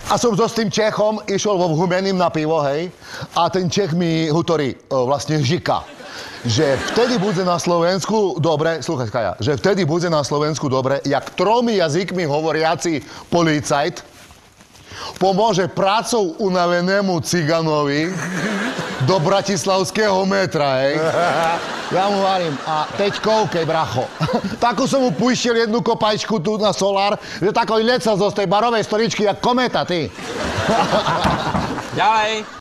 A som so s tým Čechom išiel vo Humeným na pivo, hej, a ten Čech mi hutorí, vlastne žika, že vtedy bude na Slovensku dobre, slúchaj Kaja, že vtedy bude na Slovensku dobre, jak 3 jazykmi hovoriaci policajt pomôže prácou unavenému ciganovi do bratislavského metra, hej. Ja mu varím, a teď koukej, bracho. Takú som mu puštil jednu kopajčku tu na solár, že takoj lecal zo tej barovej stoličky, jak kometa, ty. Ďalej.